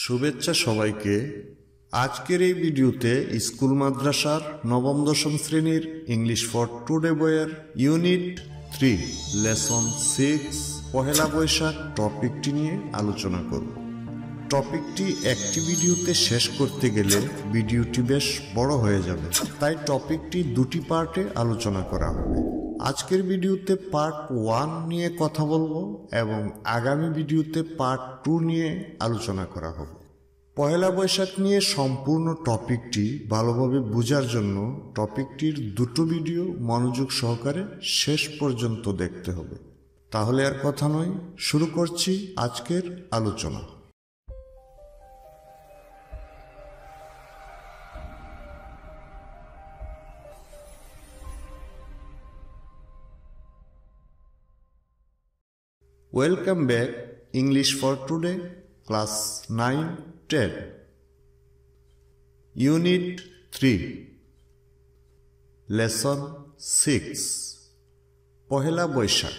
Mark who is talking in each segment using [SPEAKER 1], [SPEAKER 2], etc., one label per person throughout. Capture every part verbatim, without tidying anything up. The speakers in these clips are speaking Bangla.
[SPEAKER 1] শুভেচ্ছা সবাইকে। আজকের এই ভিডিওতে স্কুল মাদ্রাসার নবম দশম শ্রেণীর ইংলিশ ফর টুডে বইয়ের unit three lesson six Pohela Boishakh টপিকটি নিয়ে আলোচনা করব। টপিকটি একটি ভিডিওতে শেষ করতে গেলে ভিডিওটি বেশ বড় হয়ে যাবে, তাই টপিকটি দুটি পার্টে আলোচনা করা হবে। আজকের ভিডিওতে পার্ট ওয়ান নিয়ে কথা বলবো এবং আগামী ভিডিওতে পার্ট টু নিয়ে আলোচনা করা হবে। পহেলা বৈশাখ নিয়ে সম্পূর্ণ টপিকটি ভালোভাবে বোঝার জন্য টপিকটির দুটো ভিডিও মনোযোগ সহকারে শেষ পর্যন্ত দেখতে হবে। তাহলে আর কথা নয়, শুরু করছি আজকের আলোচনা। Welcome back English for today class nine ten unit three lesson six Pohela Boishakh.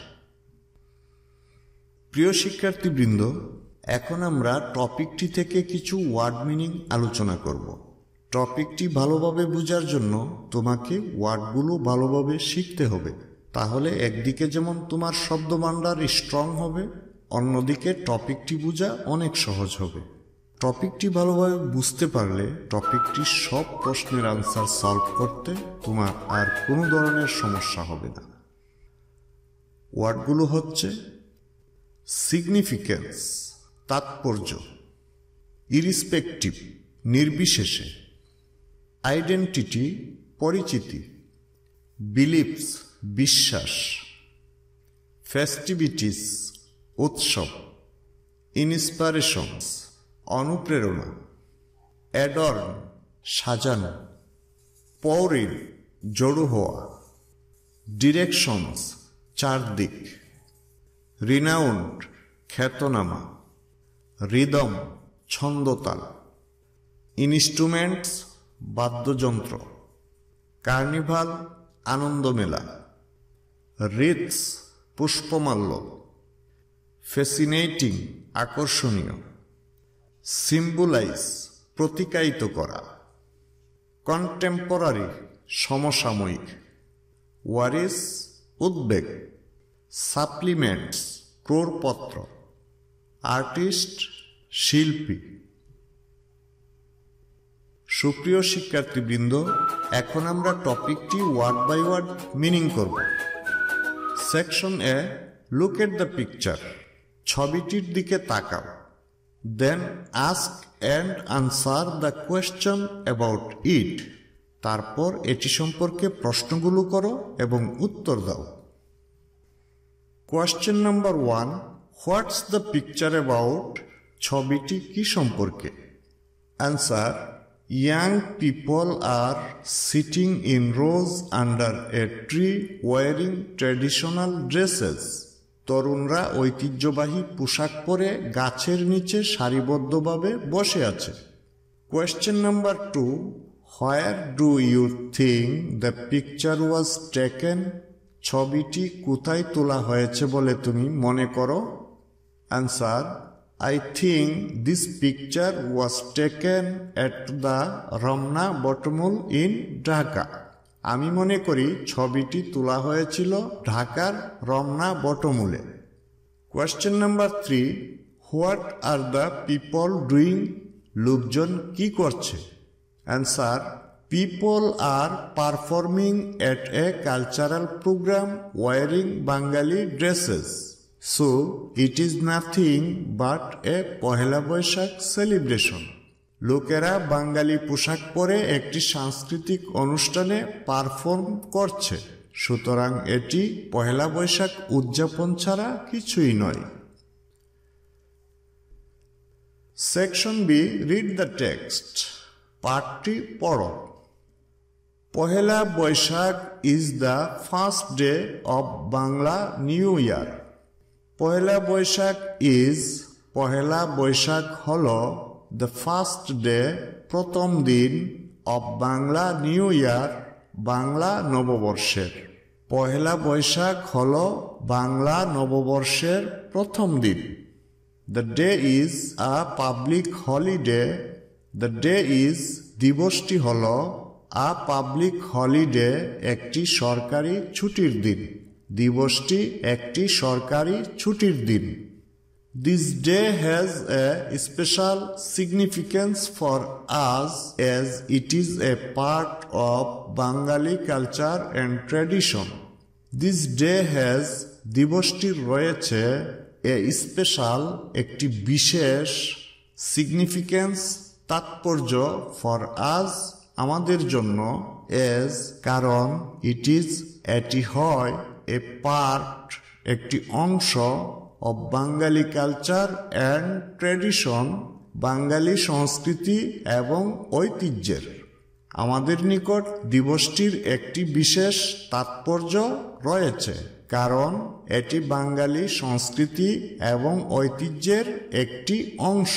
[SPEAKER 1] প্রিয় শিক্ষার্থীবৃন্দ, এখন আমরা টপিকটি থেকে কিছু ওয়ার্ড মিনিং আলোচনা করব। টপিকটি ভালোভাবে বোঝার জন্য তোমাকে ওয়ার্ডগুলো ভালোভাবে শিখতে হবে। তাহলে একদিকে যেমন তোমার শব্দভাণ্ডার স্ট্রং হবে, অন্যদিকে টপিকটি বোঝা অনেক সহজ হবে। টপিকটি ভালোভাবে বুঝতে পারলে টপিকটির সব প্রশ্নের আনসার সলভ করতে তোমার আর কোনো ধরনের সমস্যা হবে না। ওয়ার্ডগুলো হচ্ছে সিগনিফিক্যান্স তাৎপর্য, ইরিসপেক্টিভ নির্বিশেষে, আইডেন্টিটি পরিচিতি, বিলিভস বিশ্বাস, ফেস্টিভিটিস উৎসব, ইন্সপিরেশনস অনুপ্রেরণা, অ্যাডর্ন সাজানো, পৌরিন জড়ো হওয়া, ডিরেকশনস চারদিক, রিনাউন্ড খ্যাতনামা, রিদম ছন্দতাল, ইনস্ট্রুমেন্টস বাদ্যযন্ত্র, কার্নিভাল আনন্দমেলা, রিটস পুষ্পমাল্য, ফ্যাসিনেটিং আকর্ষণীয়, সিম্বলাইজ প্রতিকায়িত করা, কন্টেম্পোরারি সমসাময়িক, ওয়ারিস উদ্বেগ, সাপ্লিমেন্টস ক্রোড়পত্র, আর্টিস্ট শিল্পী। সুপ্রিয় শিক্ষার্থীবৃন্দ, এখন আমরা টপিকটি ওয়ার্ড বাই ওয়ার্ড মিনিং করব। Section A, look at the picture, ছবিটির দিকে তাকাও। Then ask and answer the question about it, তারপর এটি সম্পর্কে প্রশ্নগুলো করো এবং উত্তর দাও। Question number one, what's the picture about, ছবিটি কি সম্পর্কে? Answer, young people are sitting in rows under a tree wearing traditional dresses. তরুণরা ঐতিহ্যবাহী পোশাক পরে গাছের নিচে সারিবদ্ধভাবে বসে আছে। Question number two, where do you think the picture was taken, ছবিটি কোথায় তোলা হয়েছে বলে তুমি মনে করো? Answer, I think this picture was taken at the Ramna Bottomul in Dhaka. আমি মনে করি ছবিটি তোলা হয়েছিল ঢাকার রমনা বটমূলে। Question number three, what are the people doing, লোকজন কি করছে? Answer, people are performing at a cultural program wearing Bengali dresses. So, it is nothing but a Pohela Boishakh celebration. লোকেরা বাঙালি পোশাক পরে একটি সাংস্কৃতিক অনুষ্ঠানে পারফর্ম করছে, সুতরাং এটি পহেলা বৈশাখ উদযাপন ছাড়া কিছুই নয়। Section B, read the text, পাঠটি পড়ো। Pohela Boishakh is the first day of Bangla new year. Pohela Boishakh is, Pohela Boishakh হল, দ্য ফার্স্ট ডে প্রথম দিন, of Bangla new year Bangla নববর্ষের। পহেলা বৈশাখ হল বাংলা নববর্ষের প্রথম দিন। The day is a public holiday. The day is দিবসটি হলো a public holiday একটি সরকারি ছুটির দিন। দিবসটি একটি সরকারি ছুটির দিন। This day has a special significance for us as it is a part of Bengali culture and tradition. This day has দিবসটির রয়েছে a special একটি বিশেষ significance তাৎপর্য for us আমাদের জন্য as কারণ it is এটি হয় a part একটি অংশ of Bengali culture and tradition বাঙালি সংস্কৃতি এবং ঐতিহ্যের। আমাদের নিকট দিবসটির একটি বিশেষ তাৎপর্য রয়েছে কারণ এটি বাঙালি সংস্কৃতি এবং ঐতিহ্যের একটি অংশ।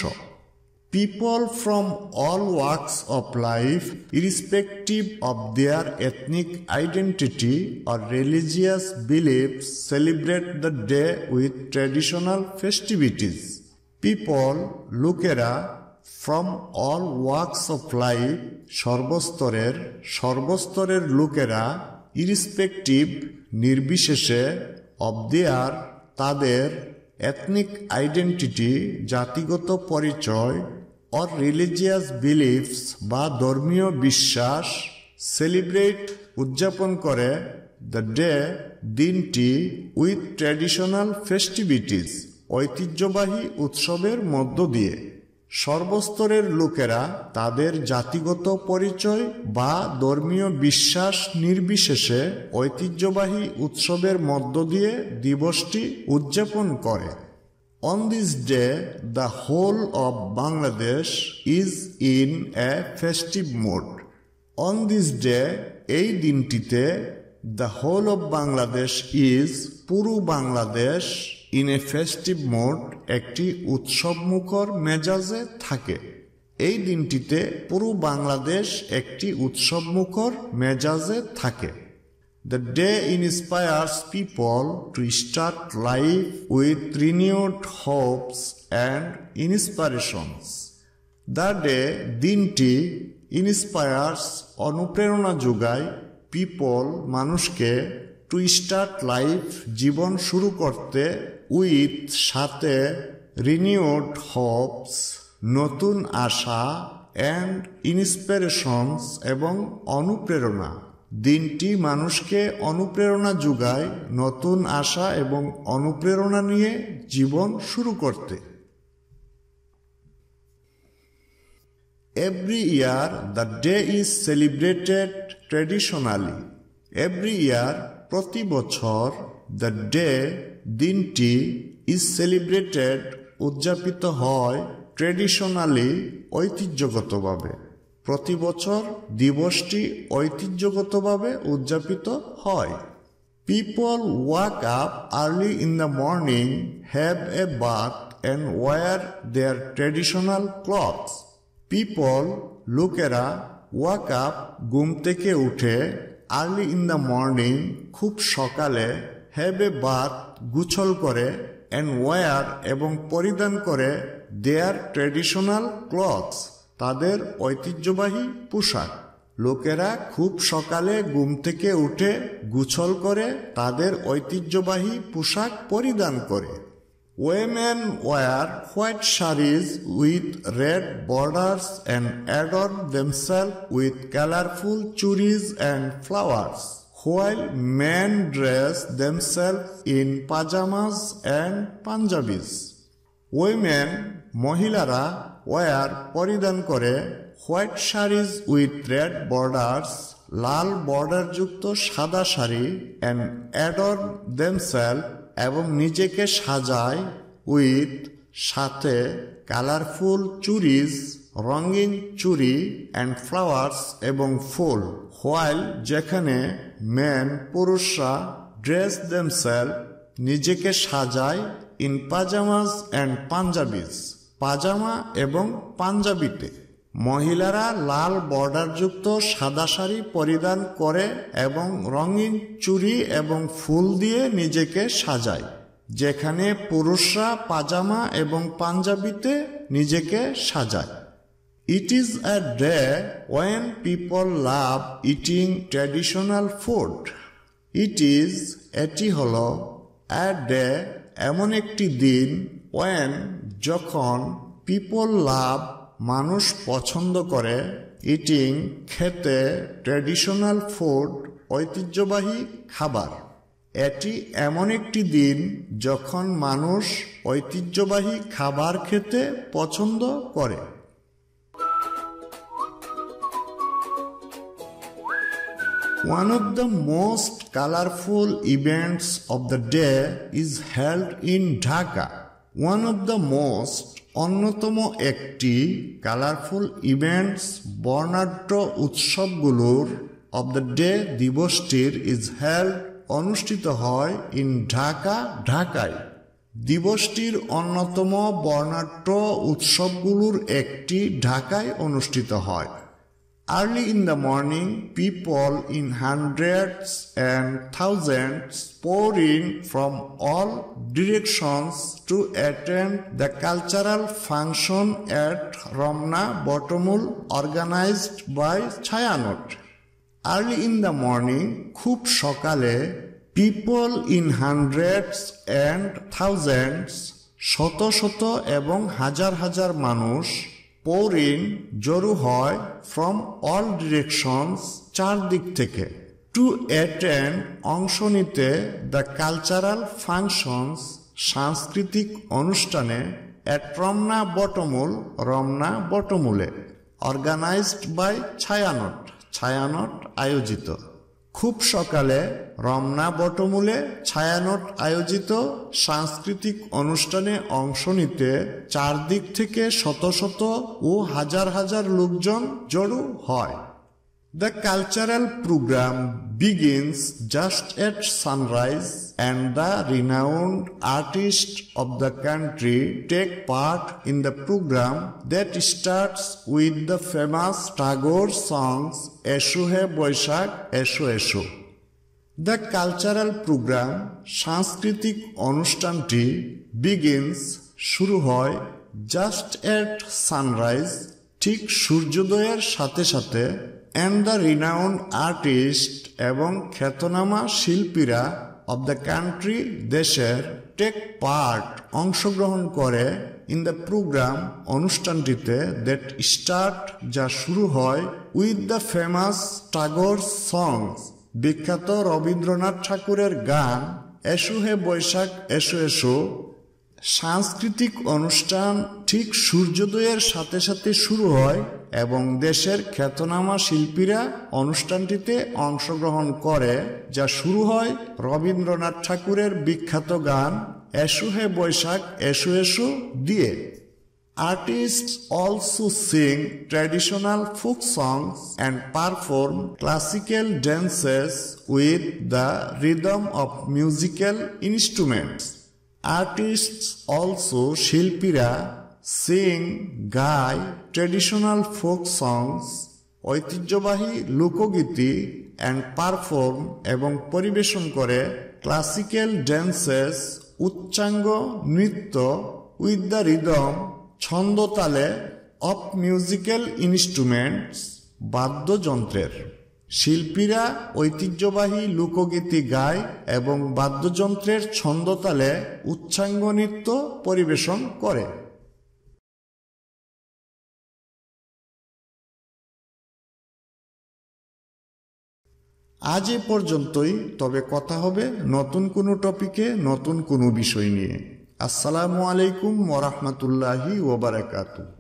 [SPEAKER 1] People from all walks of life, irrespective of their ethnic identity or religious beliefs, celebrate the day with traditional festivities. People, লোকেরা, from all walks of life, সর্বস্তরের সর্বস্তরের লোকেরা, irrespective, নির্বিশেষে, of their, তাদের, ethnic identity, জাতিগত পরিচয়, or religious beliefs বা ধর্মীয় বিশ্বাস, celebrate উদযাপন করে the day দিনটি with traditional festivities ঐতিহ্যবাহী উৎসবের মধ্য দিয়ে। সর্বস্তরের লোকেরা তাদের জাতিগত পরিচয় বা ধর্মীয় বিশ্বাস নির্বিশেষে ঐতিহ্যবাহী উৎসবের মধ্য দিয়ে দিবসটি উদযাপন করে। On this day, the whole of Bangladesh is in a festive mood. On this day, এই দিনটিতে, the whole of Bangladesh is পুরো Bangladesh in a festive mood একটি উৎসবমুখর মেজাজে থাকে। এই দিনটিতে পুরো বাংলাদেশ একটি উৎসবমুখর মেজাজে থাকে। The day inspires people to start life with renewed hopes and inspirations. The day, দিনটি, inspires, অনুপ্রেরণা যোগায়, people, মানুষকে, to start life, জীবন শুরু করতে, with, সাথে, renewed hopes, নতুন আশা, and inspirations, এবং অনুপ্রেরণা। দিনটি মানুষকে অনুপ্রেরণা যোগায় নতুন আশা এবং অনুপ্রেরণা নিয়ে জীবন শুরু করতে। Every year the day is celebrated traditionally. Every year প্রতি বছর the day দিনটি is celebrated উদযাপিত হয় traditionally ঐতিহ্যগতভাবে। প্রতি বছর দিবসটি ঐতিহ্যগতভাবে উদযাপিত হয়। People wake up early in the morning, have a bath and wear their traditional clothes. People, লোকেরা, wake up, ঘুম থেকে উঠে, early in the morning, খুব সকালে, have a bath, গোসল করে, and wear, এবং পরিধান করে, their traditional clothes. তাদের ঐতিহ্যবাহী পোশাক। লোকেরা খুব সকালে ঘুম থেকে উঠে গোসল করে তাদের ঐতিহ্যবাহী পোশাক পরিধান করে। Women wear white sarees with red borders and adorn themselves with colorful churis and flowers, while men dress themselves in pajamas and Punjabis. Women, মহিলারা, wear পরিধান করে white saris with red borders লাল বর্ডারযুক্ত সাদা শাড়ি অ্যান্ড অ্যাডর্ন দেমসেলফ এবং নিজেকে সাজায় উইথ সাথে কালারফুল চুরিজ রঙিন চুরি অ্যান্ড ফ্লাওয়ার্স এবং ফুল হোয়াইল যেখানে মেন পুরুষরা ড্রেস দেমসেলফ নিজেকে সাজায় ইন পাজামাস অ্যান্ড পাঞ্জাবিজ পাজামা এবং পাঞ্জাবিতে। মহিলারা লাল বর্ডারযুক্ত সাদা শাড়ি পরিধান করে এবং রঙিন চুড়ি এবং ফুল দিয়ে নিজেকে সাজায়। যেখানে পুরুষরা পাজামা এবং পাঞ্জাবিতে নিজেকে সাজায়। It is a day when people love eating traditional food. It is এটি হলো a day এমন একটি দিন when যখন people love মানুষ পছন্দ করে eating খেতে traditional food ঐতিহ্যবাহী খাবার। এটি এমন একটি দিন যখন মানুষ ঐতিহ্যবাহী খাবার খেতে পছন্দ করে। One of the most colorful events of the day is held in Dhaka. One of the most অন্যতম একটি কালারফুল ইভেন্টস বর্ণাঢ্য উৎসবগুলোর of the day দিবসটির is held অনুষ্ঠিত হয় in ঢাকা ঢাকায়। দিবসটির অন্যতম বর্ণাঢ্য উৎসবগুলোর একটি ঢাকায় অনুষ্ঠিত হয়। Early in the morning, people in hundreds and thousands pour in from all directions to attend the cultural function at Ramna Bottomul organized by Chayanot. Early in the morning, খুব সকালে people in hundreds and thousands শত শত এবং হাজার হাজার মানুষ pour in জড়ো হয় from all directions চারদিক থেকে to attend অংশ নিতে the cultural functions সাংস্কৃতিক অনুষ্ঠানে at Ramna Bottomul Ramna বটমূলে organized by Chhayanaut Chhayanaut আয়োজিত। খুব সকালে রমনা বটমূলে ছায়ানট আয়োজিত সাংস্কৃতিক অনুষ্ঠানে অংশ নিতে চারদিক থেকে শত শত ও হাজার হাজার লোকজন জড়ো হয়। The cultural program begins just at sunrise and the renowned artists of the country take part in the program that starts with the famous Tagore songs Esho He Boishak, Esho Esho. The cultural program সাংস্কৃতিক অনুষ্ঠানটি begins শুরু হয় just at sunrise ঠিক সূর্যোদয়ের সাথে সাথে and the renowned artist এবং খ্যাতনামা শিল্পীরা of the country দেশের take part অংশগ্রহণ করে in the program অনুষ্ঠানটিতে that start যা শুরু হয় with the famous Tagore songs বিখ্যাত রবীন্দ্রনাথ ঠাকুরের গান এসো হে বৈশাখ এসো এসো। সাংস্কৃতিক অনুষ্ঠান ঠিক সূর্যোদয়ের সাথে সাথে শুরু হয় এবং দেশের খ্যাতনামা শিল্পীরা অনুষ্ঠানটিতে অংশগ্রহণ করে যা শুরু হয় রবীন্দ্রনাথ ঠাকুরের বিখ্যাত গান এসো হে বৈশাখ এসো এসো দিয়ে। Artists also sing traditional folk songs and perform classical dances with the rhythm of musical instruments. Artists also শিল্পীরা sing গায় traditional folk songs ঐতিহ্যবাহী লোকগীতি and perform এবং পরিবেশন করে classical dances উচ্চাঙ্গ নৃত্য with the rhythm ছন্দতালে of musical instruments বাদ্যযন্ত্রের। শিল্পীরা ঐতিহ্যবাহী লোকগীতি গায় এবং বাদ্যযন্ত্রের ছন্দতালে উচ্চাঙ্গ নৃত্য পরিবেশন করে। আজ এ পর্যন্তই, তবে কথা হবে নতুন কোনো টপিকে নতুন কোনো বিষয় নিয়ে। আসসালামু আলাইকুম ওয়া রাহমাতুল্লাহি ওয়া বারাকাতুহু।